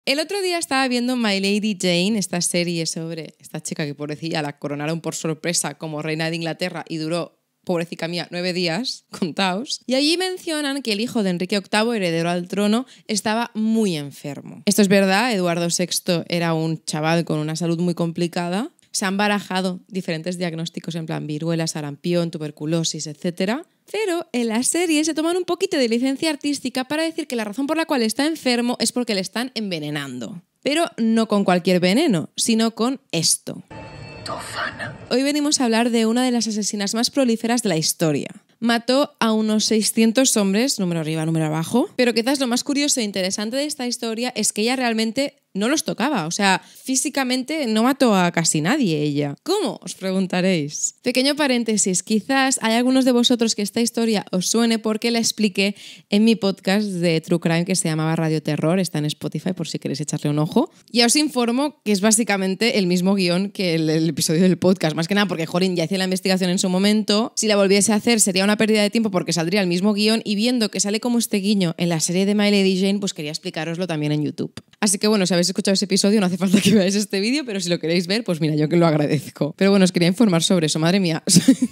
El otro día estaba viendo My Lady Jane, esta serie sobre esta chica que, pobrecilla, la coronaron por sorpresa como reina de Inglaterra y duró, pobrecita mía, 9 días, contaos. Y allí mencionan que el hijo de Enrique VIII, heredero al trono, estaba muy enfermo. Esto es verdad, Eduardo VI era un chaval con una salud muy complicada. Se han barajado diferentes diagnósticos en plan viruela, sarampión, tuberculosis, etc. Pero en la serie se toman un poquito de licencia artística para decir que la razón por la cual está enfermo es porque le están envenenando. Pero no con cualquier veneno, sino con esto. ¿Tofana? Hoy venimos a hablar de una de las asesinas más prolíferas de la historia. Mató a unos 600 hombres, número arriba, número abajo. Pero quizás lo más curioso e interesante de esta historia es que ella realmente no los tocaba. O sea, físicamente no mató a casi nadie ella. ¿Cómo? Os preguntaréis. Pequeño paréntesis, quizás hay algunos de vosotros que esta historia os suene porque la expliqué en mi podcast de True Crime que se llamaba Radio Terror. Está en Spotify por si queréis echarle un ojo. Y os informo que es básicamente el mismo guión que el episodio del podcast. Más que nada porque Jorin ya hacía la investigación en su momento. Si la volviese a hacer sería una pérdida de tiempo porque saldría el mismo guión, y viendo que sale como este guiño en la serie de My Lady Jane, pues quería explicároslo también en YouTube. Así que bueno, si habéis escuchado ese episodio no hace falta que veáis este vídeo, pero si lo queréis ver, pues mira, yo que lo agradezco. Pero bueno, os quería informar sobre eso. Madre mía,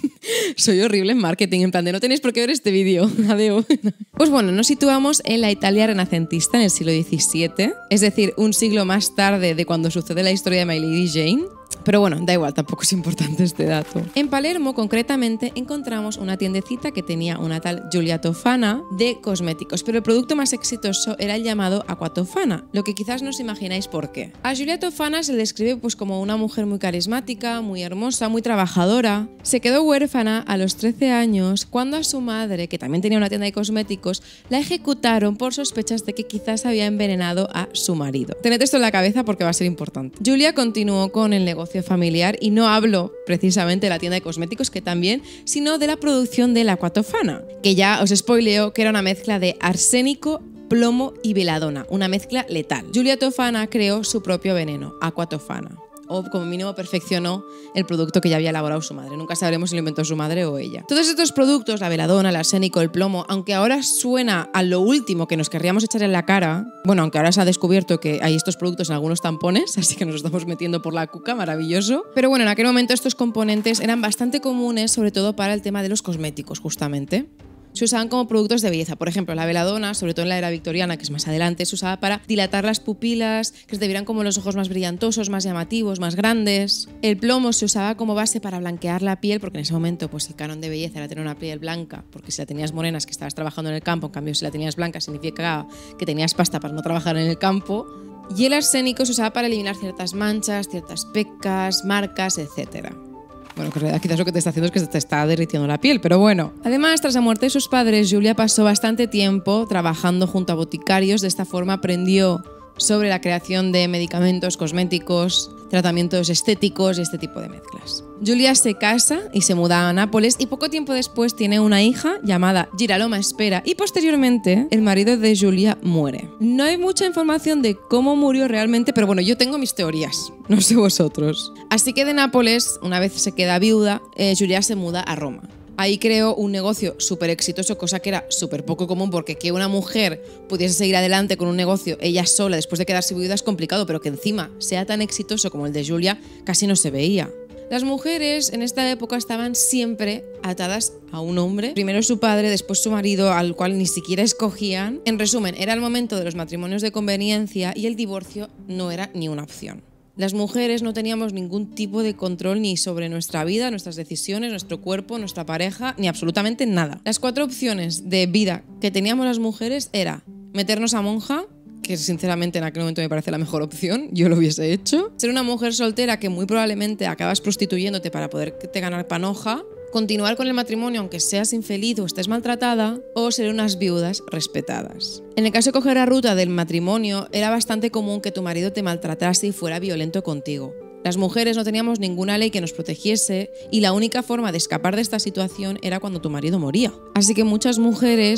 soy horrible en marketing, en plan de no tenéis por qué ver este vídeo. Adeu. Pues bueno, nos situamos en la Italia renacentista en el siglo XVII, es decir, un siglo más tarde de cuando sucede la historia de My Lady Jane. Pero bueno, da igual, tampoco es importante este dato. En Palermo, concretamente, encontramos una tiendecita que tenía una tal Giulia Tofana de cosméticos, pero el producto más exitoso era el llamado Acqua Tofana, lo que quizás no os imagináis por qué. A Giulia Tofana se le describe pues como una mujer muy carismática, muy hermosa, muy trabajadora. Se quedó huérfana a los 13 años cuando a su madre, que también tenía una tienda de cosméticos, la ejecutaron por sospechas de que quizás había envenenado a su marido. Tened esto en la cabeza porque va a ser importante. Giulia continuó con el negocio familiar y no hablo precisamente de la tienda de cosméticos, que también, sino de la producción de la Acqua Tofana, que ya os spoileo que era una mezcla de arsénico, plomo y beladona, una mezcla letal. Giulia Tofana creó su propio veneno, Acqua Tofana, o como mínimo perfeccionó el producto que ya había elaborado su madre. Nunca sabremos si lo inventó su madre o ella. Todos estos productos, la beladona, el arsénico, el plomo, aunque ahora suena a lo último que nos querríamos echar en la cara, bueno, aunque ahora se ha descubierto que hay estos productos en algunos tampones, así que nos estamos metiendo por la cuca, maravilloso. Pero bueno, en aquel momento estos componentes eran bastante comunes, sobre todo para el tema de los cosméticos, justamente. Se usaban como productos de belleza. Por ejemplo, la beladona, sobre todo en la era victoriana, que es más adelante, se usaba para dilatar las pupilas, que se te vieran como los ojos más brillantosos, más llamativos, más grandes. El plomo se usaba como base para blanquear la piel, porque en ese momento pues el canon de belleza era tener una piel blanca, porque si la tenías morena es que estabas trabajando en el campo, en cambio si la tenías blanca significaba que tenías pasta para no trabajar en el campo. Y el arsénico se usaba para eliminar ciertas manchas, ciertas pecas, marcas, etc. Bueno, que en realidad quizás lo que te está haciendo es que te está derritiendo la piel, pero bueno. Además, tras la muerte de sus padres, Giulia pasó bastante tiempo trabajando junto a boticarios. De esta forma aprendió sobre la creación de medicamentos, cosméticos, tratamientos estéticos y este tipo de mezclas. Giulia se casa y se muda a Nápoles, y poco tiempo después tiene una hija llamada Girolama Spera, y posteriormente el marido de Giulia muere. No hay mucha información de cómo murió realmente, pero bueno, yo tengo mis teorías, no sé vosotros. Así que de Nápoles, una vez se queda viuda, Giulia se muda a Roma. Ahí creó un negocio súper exitoso, cosa que era súper poco común, porque que una mujer pudiese seguir adelante con un negocio ella sola después de quedarse viuda es complicado, pero que encima sea tan exitoso como el de Giulia casi no se veía. Las mujeres en esta época estaban siempre atadas a un hombre, primero su padre, después su marido, al cual ni siquiera escogían. En resumen, era el momento de los matrimonios de conveniencia y el divorcio no era ni una opción. Las mujeres no teníamos ningún tipo de control ni sobre nuestra vida, nuestras decisiones, nuestro cuerpo, nuestra pareja, ni absolutamente nada. Las 4 opciones de vida que teníamos las mujeres era meternos a monja, que sinceramente en aquel momento me parece la mejor opción, yo lo hubiese hecho. Ser una mujer soltera que muy probablemente acabas prostituyéndote para poderte ganar panoja. Continuar con el matrimonio aunque seas infeliz o estés maltratada, o ser unas viudas respetadas. En el caso de coger la ruta del matrimonio, era bastante común que tu marido te maltratase y fuera violento contigo. Las mujeres no teníamos ninguna ley que nos protegiese, y la única forma de escapar de esta situación era cuando tu marido moría. Así que muchas mujeres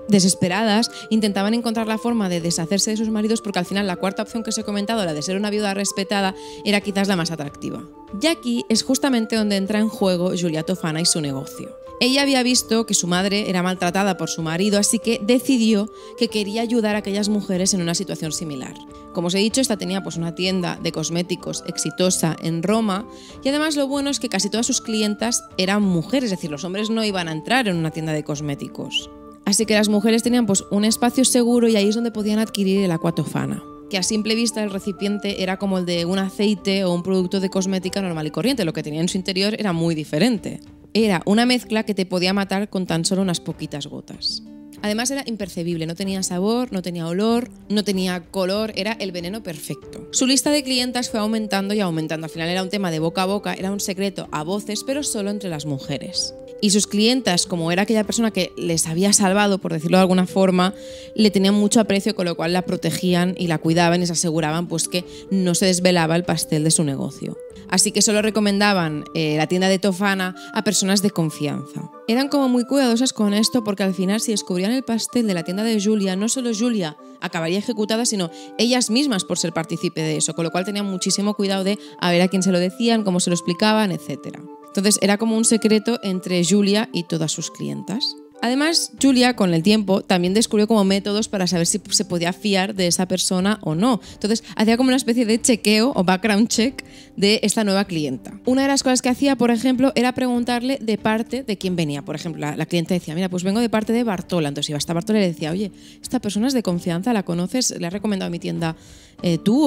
Desesperadas, intentaban encontrar la forma de deshacerse de sus maridos porque al final la cuarta opción que os he comentado, la de ser una viuda respetada, era quizás la más atractiva. Y aquí es justamente donde entra en juego Julia Tofana y su negocio. Ella había visto que su madre era maltratada por su marido, así que decidió que quería ayudar a aquellas mujeres en una situación similar. Como os he dicho, esta tenía pues una tienda de cosméticos exitosa en Roma y además lo bueno es que casi todas sus clientas eran mujeres, es decir, los hombres no iban a entrar en una tienda de cosméticos. Así que las mujeres tenían pues un espacio seguro y ahí es donde podían adquirir el Aqua Tofana, que a simple vista el recipiente era como el de un aceite o un producto de cosmética normal y corriente, lo que tenía en su interior era muy diferente. Era una mezcla que te podía matar con tan solo unas poquitas gotas. Además era imperceptible, no tenía sabor, no tenía olor, no tenía color, era el veneno perfecto. Su lista de clientas fue aumentando y aumentando, al final era un tema de boca a boca, era un secreto a voces, pero solo entre las mujeres. Y sus clientas, como era aquella persona que les había salvado, por decirlo de alguna forma, le tenían mucho aprecio, con lo cual la protegían y la cuidaban y se aseguraban pues, que no se desvelaba el pastel de su negocio. Así que solo recomendaban la tienda de Tofana a personas de confianza. Eran como muy cuidadosas con esto porque al final si descubrían el pastel de la tienda de Julia, no solo Julia acabaría ejecutada, sino ellas mismas por ser partícipe de eso, con lo cual tenían muchísimo cuidado de a ver a quién se lo decían, cómo se lo explicaban, etc. Entonces era como un secreto entre Julia y todas sus clientas. Además, Julia, con el tiempo, también descubrió como métodos para saber si se podía fiar de esa persona o no. Entonces, hacía como una especie de chequeo o background check de esta nueva clienta. Una de las cosas que hacía, por ejemplo, era preguntarle de parte de quién venía. Por ejemplo, la clienta decía, mira, pues vengo de parte de Bartola. Entonces iba hasta Bartola y le decía, oye, esta persona es de confianza, ¿la conoces? ¿Le has recomendado mi tienda tú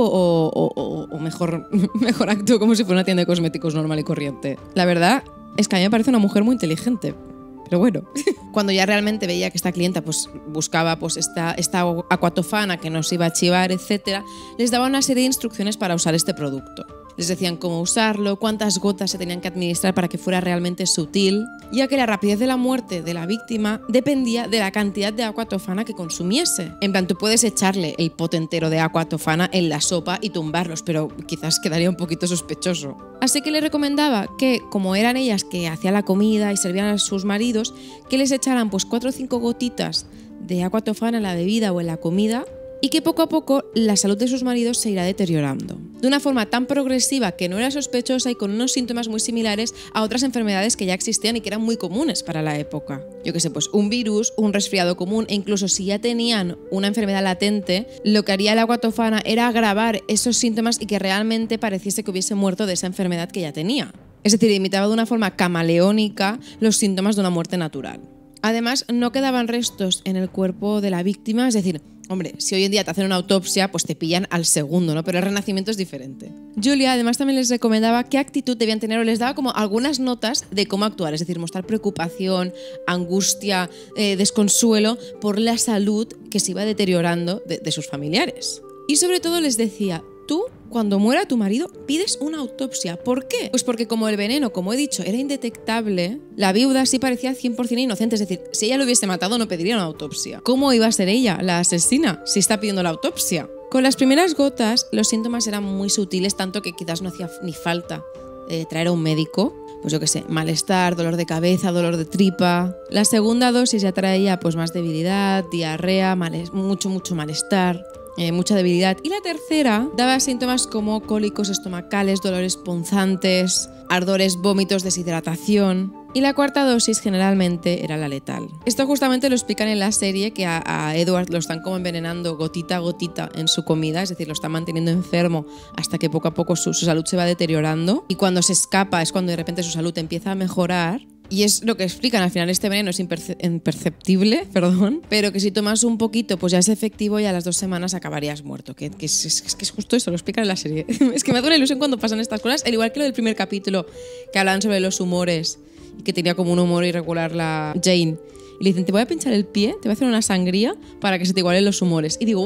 o mejor actúo como si fuera una tienda de cosméticos normal y corriente? La verdad es que a mí me parece una mujer muy inteligente. Pero bueno, cuando ya realmente veía que esta clienta pues, buscaba pues, esta Aqua Tofana que nos iba a chivar, etc., les daba una serie de instrucciones para usar este producto. Les decían cómo usarlo, cuántas gotas se tenían que administrar para que fuera realmente sutil, ya que la rapidez de la muerte de la víctima dependía de la cantidad de Aqua Tofana que consumiese. En plan, tú puedes echarle el pote entero de Aqua Tofana en la sopa y tumbarlos, pero quizás quedaría un poquito sospechoso. Así que les recomendaba que, como eran ellas que hacían la comida y servían a sus maridos, que les echaran pues 4 o 5 gotitas de Aqua Tofana en la bebida o en la comida, y que poco a poco la salud de sus maridos se irá deteriorando. De una forma tan progresiva que no era sospechosa y con unos síntomas muy similares a otras enfermedades que ya existían y que eran muy comunes para la época. Yo qué sé, pues un virus, un resfriado común e incluso si ya tenían una enfermedad latente, lo que haría el Aqua Tofana era agravar esos síntomas y que realmente pareciese que hubiese muerto de esa enfermedad que ya tenía. Es decir, imitaba de una forma camaleónica los síntomas de una muerte natural. Además, no quedaban restos en el cuerpo de la víctima, es decir, hombre, si hoy en día te hacen una autopsia, pues te pillan al segundo, ¿no? Pero el renacimiento es diferente. Julia además también les recomendaba qué actitud debían tener o les daba como algunas notas de cómo actuar, es decir, mostrar preocupación, angustia, desconsuelo por la salud que se iba deteriorando de sus familiares. Y sobre todo les decía, tú, cuando muera tu marido, pides una autopsia. ¿Por qué? Pues porque como el veneno, como he dicho, era indetectable, la viuda sí parecía 100% inocente. Es decir, si ella lo hubiese matado no pediría una autopsia. ¿Cómo iba a ser ella, la asesina, si está pidiendo la autopsia? Con las primeras gotas, los síntomas eran muy sutiles, tanto que quizás no hacía ni falta traer a un médico. Pues yo qué sé, malestar, dolor de cabeza, dolor de tripa. La segunda dosis ya traía pues más debilidad, diarrea, mucho malestar. Mucha debilidad. Y la tercera daba síntomas como cólicos estomacales, dolores punzantes, ardores, vómitos, deshidratación. Y la cuarta dosis generalmente era la letal. Esto justamente lo explican en la serie, que a Edward lo están como envenenando gotita a gotita en su comida, es decir, lo están manteniendo enfermo hasta que poco a poco su salud se va deteriorando. Y cuando se escapa es cuando de repente su salud empieza a mejorar. Y es lo que explican, al final este veneno es imperceptible, pero que si tomas un poquito pues ya es efectivo y a las 2 semanas acabarías muerto, que es justo eso, lo explican en la serie. Es que me da una ilusión cuando pasan estas cosas, al igual que lo del primer capítulo, que hablaban sobre los humores y que tenía como un humor irregular la Jane. Y le dicen, te voy a pinchar el pie, te voy a hacer una sangría para que se te igualen los humores. Y digo, ¡guau!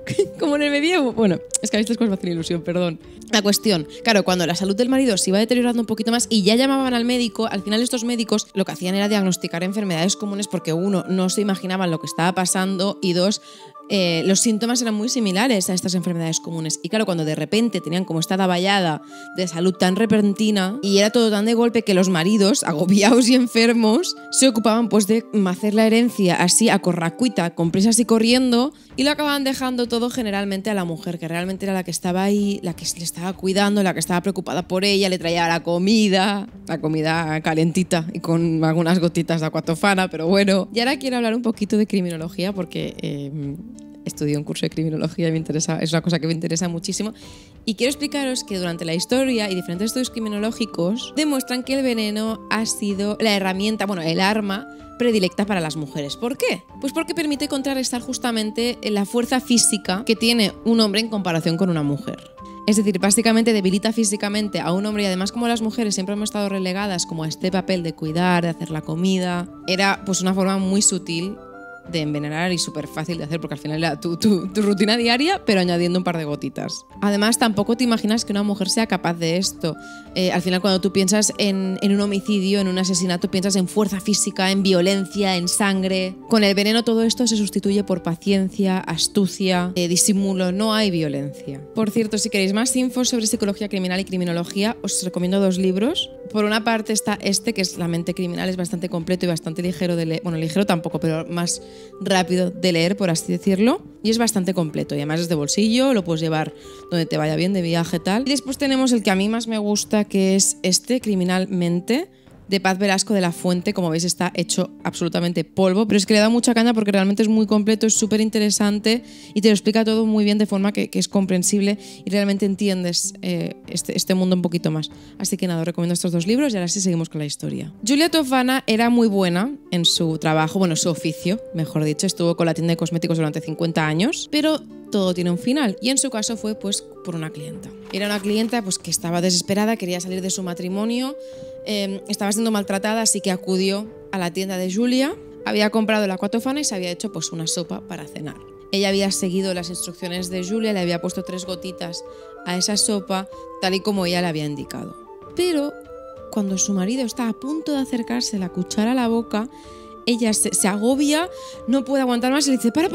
como en el medievo. Bueno, es que a estas cosas me hacen ilusión, perdón. La cuestión, claro, cuando la salud del marido se iba deteriorando un poquito más y ya llamaban al médico, al final estos médicos lo que hacían era diagnosticar enfermedades comunes porque uno, no se imaginaban lo que estaba pasando y dos, los síntomas eran muy similares a estas enfermedades comunes. Y claro, cuando de repente tenían como esta vallada de salud tan repentina y era todo tan de golpe que los maridos, agobiados y enfermos, se ocupaban pues de hacer la herencia así a corracuita, con prisas y corriendo, y lo acababan dejando todo generalmente a la mujer, que realmente era la que estaba ahí, la que le estaba cuidando, la que estaba preocupada por ella, le traía la comida calentita y con algunas gotitas de aquatofana, pero bueno. Y ahora quiero hablar un poquito de criminología porque estudié un curso de criminología y me interesa, es una cosa que me interesa muchísimo. Y quiero explicaros que durante la historia y diferentes estudios criminológicos demuestran que el veneno ha sido la herramienta, bueno, el arma predilecta para las mujeres. ¿Por qué? Pues porque permite contrarrestar justamente la fuerza física que tiene un hombre en comparación con una mujer. Es decir, básicamente debilita físicamente a un hombre y además como las mujeres siempre hemos estado relegadas como a este papel de cuidar, de hacer la comida, era pues una forma muy sutil de envenenar y súper fácil de hacer porque al final era tu rutina diaria pero añadiendo un par de gotitas. Además tampoco te imaginas que una mujer sea capaz de esto. Al final cuando tú piensas en un homicidio, en un asesinato, piensas en fuerza física, en violencia, en sangre. Con el veneno todo esto se sustituye por paciencia, astucia, disimulo, no hay violencia. Por cierto, si queréis más info sobre psicología criminal y criminología, os recomiendo 2 libros. Por una parte está este, que es La mente criminal, es bastante completo y bastante ligero de leer. Bueno, ligero tampoco, pero más rápido de leer, por así decirlo. Y es bastante completo. Y además es de bolsillo, lo puedes llevar donde te vaya bien, de viaje, tal. Y después tenemos el que a mí más me gusta, que es este, Criminalmente, de Paz Velasco de la Fuente. Como veis está hecho absolutamente polvo, pero es que le da mucha caña porque realmente es muy completo, es súper interesante y te lo explica todo muy bien de forma que es comprensible y realmente entiendes este mundo un poquito más. Así que nada, os recomiendo estos 2 libros y ahora sí seguimos con la historia. Julia Toffana era muy buena en su trabajo, bueno, su oficio, mejor dicho. Estuvo con la tienda de cosméticos durante 50 años, pero todo tiene un final y en su caso fue pues por una clienta. Era una clienta pues que estaba desesperada, quería salir de su matrimonio, estaba siendo maltratada, así que acudió a la tienda de Julia, había comprado el aquatofana y se había hecho pues una sopa para cenar. Ella había seguido las instrucciones de Julia, le había puesto 3 gotitas a esa sopa tal y como ella le había indicado. Pero cuando su marido está a punto de acercarse la cuchara a la boca, ella se agobia, no puede aguantar más y le dice para.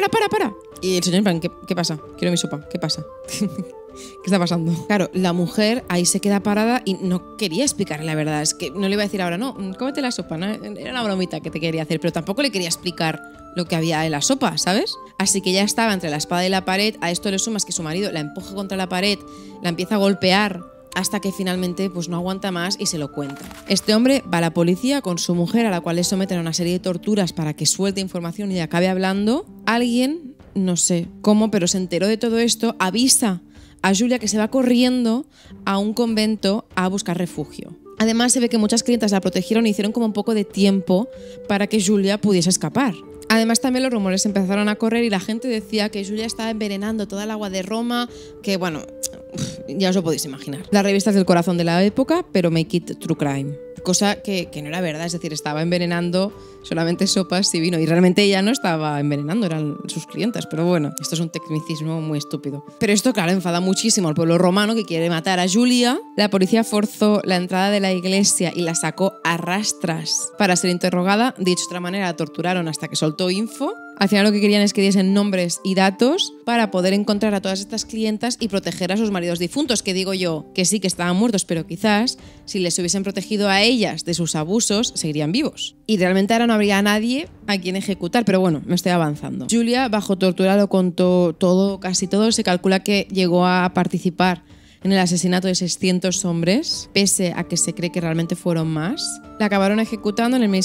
Y el señor en plan, ¿qué pasa? Quiero mi sopa, ¿qué pasa? ¿Qué está pasando? Claro, la mujer ahí se queda parada y no quería explicarle la verdad. Es que no le iba a decir ahora, no, cómete la sopa, ¿no? Era una bromita que te quería hacer, pero tampoco le quería explicar lo que había en la sopa, ¿sabes? Así que ya estaba entre la espada y la pared. A esto le sumas que su marido la empuja contra la pared, la empieza a golpear hasta que finalmente pues no aguanta más y se lo cuenta. Este hombre va a la policía con su mujer, a la cual le someten a una serie de torturas para que suelte información y acabe hablando. Alguien, no sé cómo, pero se enteró de todo esto, avisa a Julia que se va corriendo a un convento a buscar refugio. Además se ve que muchas clientas la protegieron y hicieron como un poco de tiempo para que Julia pudiese escapar. Además también los rumores empezaron a correr y la gente decía que Julia estaba envenenando toda el agua de Roma, que bueno, ya os lo podéis imaginar. Las revistas del corazón de la época, pero make it true crime. Cosa que no era verdad, es decir, estaba envenenando solamente sopas y vino. Y realmente ella no estaba envenenando, eran sus clientas. Pero bueno, esto es un tecnicismo muy estúpido. Pero esto, claro, enfada muchísimo al pueblo romano que quiere matar a Julia. La policía forzó la entrada de la iglesia y la sacó a rastras para ser interrogada. Dicho de otra manera, la torturaron hasta que soltó info. Al final lo que querían es que diesen nombres y datos para poder encontrar a todas estas clientas y proteger a sus maridos difuntos, que digo yo que sí que estaban muertos, pero quizás si les hubiesen protegido a ellas de sus abusos, seguirían vivos. Y realmente ahora no habría nadie a quien ejecutar, pero bueno, me estoy avanzando. Julia, bajo tortura, lo contó todo, casi todo. Se calcula que llegó a participar en el asesinato de 600 hombres, pese a que se cree que realmente fueron más. La acabaron ejecutando en el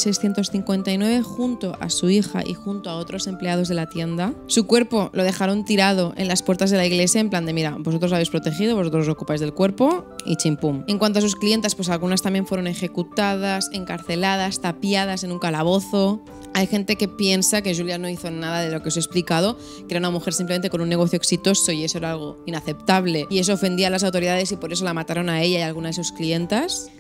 1659 junto a su hija y junto a otros empleados de la tienda. Su cuerpo lo dejaron tirado en las puertas de la iglesia en plan de mira, vosotros lo habéis protegido, vosotros os ocupáis del cuerpo y chimpum. En cuanto a sus clientas, pues algunas también fueron ejecutadas, encarceladas, tapiadas en un calabozo. Hay gente que piensa que Julia no hizo nada de lo que os he explicado, que era una mujer simplemente con un negocio exitoso y eso era algo inaceptable y eso ofendía a las autoridades y por eso la mataron a ella y a algunas de sus clientas.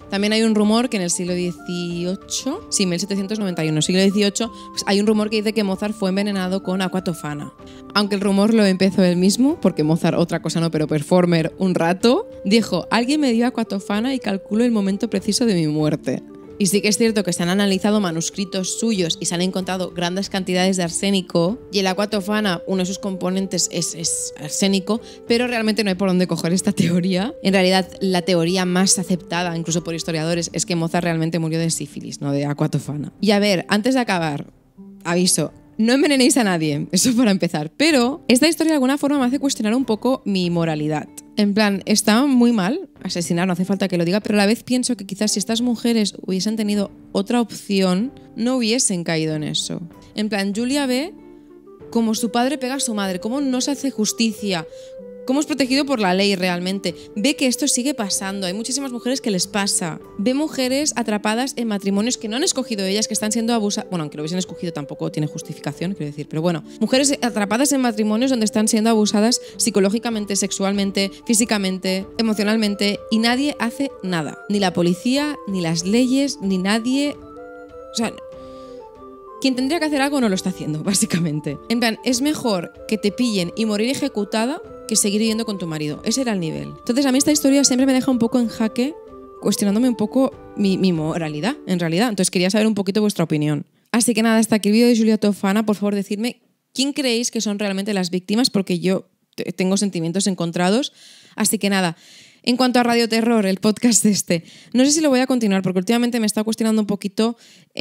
También hay un rumor que en el siglo XVIII, sí, 1791, siglo XVIII, pues hay un rumor que dice que Mozart fue envenenado con aqua tofana. Aunque el rumor lo empezó él mismo, porque Mozart, otra cosa no, pero performer un rato, dijo: alguien me dio aqua tofana y calculo el momento preciso de mi muerte. Y sí que es cierto que se han analizado manuscritos suyos y se han encontrado grandes cantidades de arsénico, y el aqua tofana, uno de sus componentes es arsénico, pero realmente no hay por dónde coger esta teoría. En realidad, la teoría más aceptada, incluso por historiadores, es que Mozart realmente murió de sífilis, no de aqua tofana. Y a ver, antes de acabar, aviso, no envenenéis a nadie, eso para empezar, pero esta historia de alguna forma me hace cuestionar un poco mi moralidad. En plan, está muy mal asesinar, no hace falta que lo diga, pero a la vez pienso que quizás si estas mujeres hubiesen tenido otra opción, no hubiesen caído en eso. En plan, Julia ve cómo su padre pega a su madre, cómo no se hace justicia, cómo es protegido por la ley realmente. Ve que esto sigue pasando, hay muchísimas mujeres que les pasa. Ve mujeres atrapadas en matrimonios que no han escogido ellas, que están siendo abusadas. Bueno, aunque lo hubiesen escogido tampoco tiene justificación, quiero decir. Pero bueno, mujeres atrapadas en matrimonios donde están siendo abusadas psicológicamente, sexualmente, físicamente, emocionalmente, y nadie hace nada. Ni la policía, ni las leyes, ni nadie. O sea, quien tendría que hacer algo no lo está haciendo, básicamente. En plan, es mejor que te pillen y morir ejecutada que seguir viviendo con tu marido. Ese era el nivel. Entonces a mí esta historia siempre me deja un poco en jaque, cuestionándome un poco mi moralidad, en realidad. Entonces quería saber un poquito vuestra opinión. Así que nada, hasta aquí el vídeo de Julia Tofana. Por favor, decidme quién creéis que son realmente las víctimas, porque yo tengo sentimientos encontrados. Así que nada, en cuanto a Radio Terror, el podcast no sé si lo voy a continuar, porque últimamente me está cuestionando un poquito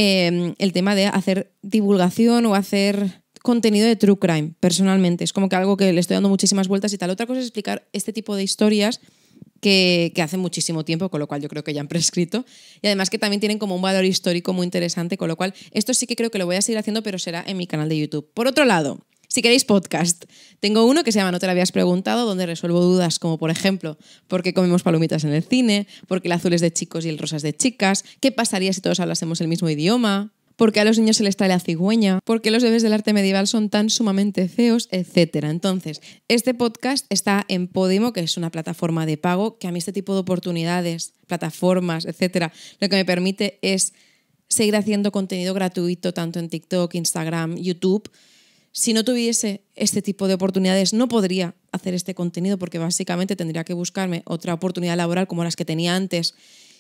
el tema de hacer divulgación o hacer contenido de true crime, personalmente. Es como que algo que le estoy dando muchísimas vueltas y tal. Otra cosa es explicar este tipo de historias que hace muchísimo tiempo, con lo cual yo creo que ya han prescrito, y además que también tienen como un valor histórico muy interesante, con lo cual esto sí que creo que lo voy a seguir haciendo, pero será en mi canal de YouTube. Por otro lado, si queréis podcast, tengo uno que se llama No te lo habías preguntado, donde resuelvo dudas como, por ejemplo, por qué comemos palomitas en el cine, por qué el azul es de chicos y el rosa es de chicas, qué pasaría si todos hablásemos el mismo idioma, por qué a los niños se les trae la cigüeña, por qué los bebés del arte medieval son tan sumamente feos, etc. Entonces, este podcast está en Podimo, que es una plataforma de pago, que a mí este tipo de oportunidades, plataformas, etc., lo que me permite es seguir haciendo contenido gratuito tanto en TikTok, Instagram, YouTube. Si no tuviese este tipo de oportunidades, no podría hacer este contenido, porque básicamente tendría que buscarme otra oportunidad laboral como las que tenía antes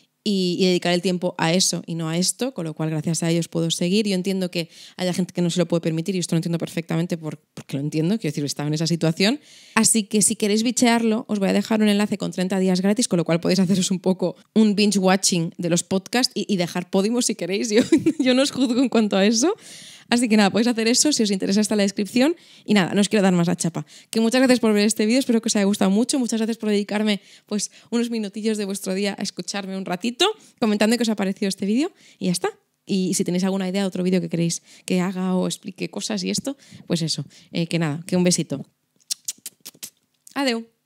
y dedicar el tiempo a eso y no a esto, con lo cual gracias a ellos puedo seguir. Yo entiendo que haya gente que no se lo puede permitir y esto lo entiendo perfectamente porque lo entiendo, quiero decir, estaba en esa situación. Así que si queréis bichearlo, os voy a dejar un enlace con 30 días gratis, con lo cual podéis haceros un poco un binge watching de los podcasts y dejar Podimo si queréis. Yo no os juzgo en cuanto a eso. Así que nada, podéis hacer eso si os interesa, está en la descripción. Y nada, no os quiero dar más la chapa. Que muchas gracias por ver este vídeo, espero que os haya gustado mucho. Muchas gracias por dedicarme pues unos minutillos de vuestro día a escucharme un ratito, comentando qué os ha parecido este vídeo y ya está. Y si tenéis alguna idea de otro vídeo que queréis que haga o explique cosas y esto, pues eso, que nada, que un besito. Adeu.